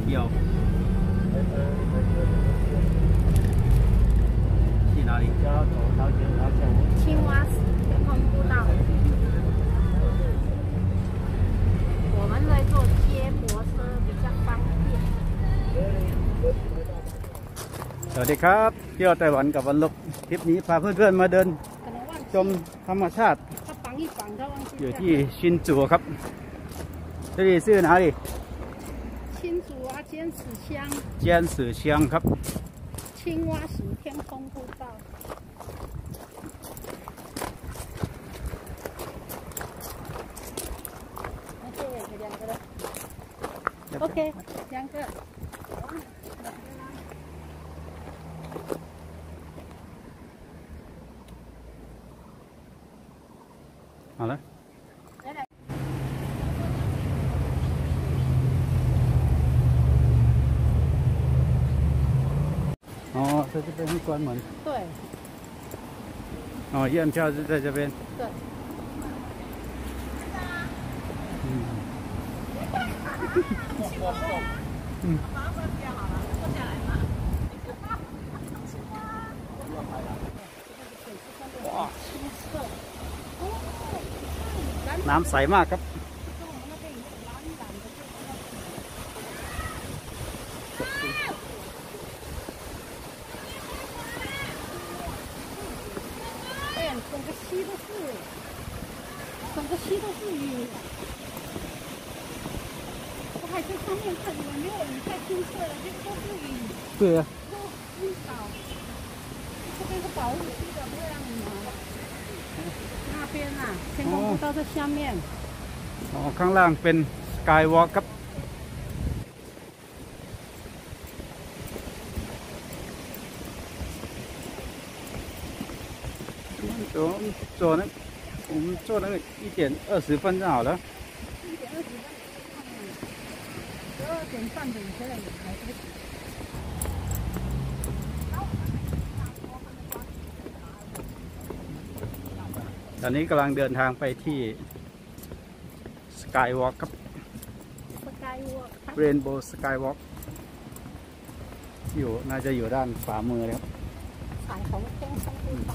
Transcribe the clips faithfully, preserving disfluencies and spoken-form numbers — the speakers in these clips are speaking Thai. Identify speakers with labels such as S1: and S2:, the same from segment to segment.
S1: ที่ยว去哪里？要走朝鲜朝鲜
S2: 青蛙天空步道。我们会坐接驳车比较方便。
S1: สวัสดีครับเที่ยวไต้หวันกับวันลบทริปนี้พาเพื่อนๆมาเดินชมธรรมชาติอยู่ที่ชินจูครับ这里是哪里？
S2: 新竹啊，尖石乡。
S1: 尖石乡ครับ
S2: 青蛙石天空步道。OK， 两个。
S1: 好了。哦，在这边会关门。
S2: 对。
S1: 哦，验票是在这边。
S2: 对。
S1: 嗯。嗯。哇！น้ำใสมากครับ
S2: 整个溪都是，整个溪都是鱼。我还在上面看，怎么没有鱼太清澈了？这都是鱼。
S1: 对呀、啊。
S2: 都很少。这边是保护区的，不会让你拿。那边啊，天空步道在下面。
S1: อ๋อข้างล่างเป็นสกายวอล์กครับ坐坐那，我们坐那个一点二十分就好了。
S2: 一点二十分，十二点半的以前来不及。
S1: ตอนนี้กำลังเดินทางไปที่สกายวอล์กครับเรนโบว์สกายวอล์กอยู่น่าจะอยู่ด้านขวามือเลยครับ
S2: สายของ天空步道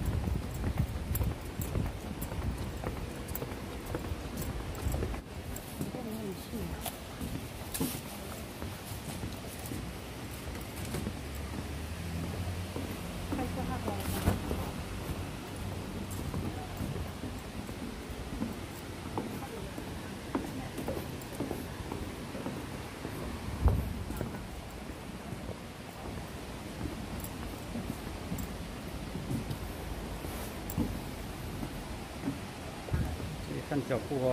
S1: ท่านเจ้าผู้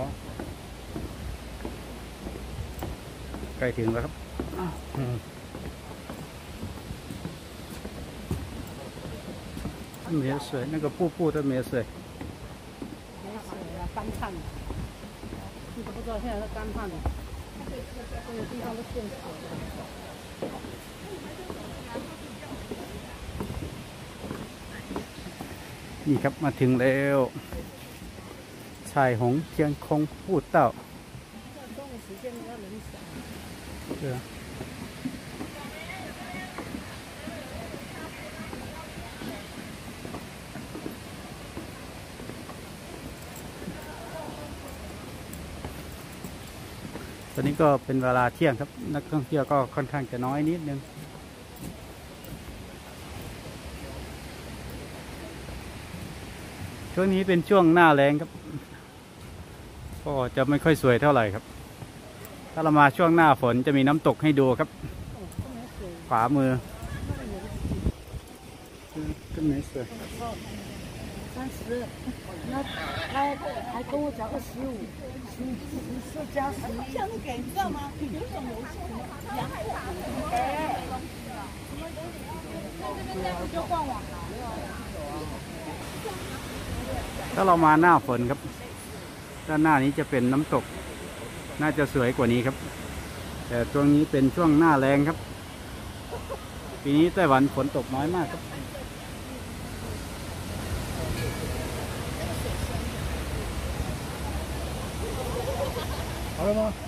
S1: ใกล้ถึงแล้วครับ没水，那个瀑布都没水。
S2: 没水了，干旱了。你都不知道现在是干旱了，这个地方都限水了。
S1: นี่ครับมาถึงแล้วชายหงเทียงคงพูดเต้า对啊ตอนนี้ก็เป็นเวลาเที่ยงครับนักท่องเที่ยวก็ค่อนข้างจะน้อยนิดนึงช่วงนี้เป็นช่วงหน้าแล้งครับก็จะไม่ค่อยสวยเท่าไหร่ครับถ้าเรามาช่วงหน้าฝนจะมีน้ำตกให้ดูครับขวามือก็ไม่สวย
S2: 三十，那他还跟我讲二十五，十十四加十一。这样子给，你知道吗？有种游戏，洋货。哎，就逛网了。
S1: ถ้าเรามาหน้าฝนครับด้านหน้านี้จะเป็นน้ำตกน่าจะสวยกว่านี้ครับแต่ช่วงนี้เป็นช่วงหน้าแล้งครับปีนี้ไต้หวันฝนตกน้อยมากครับ好了吗？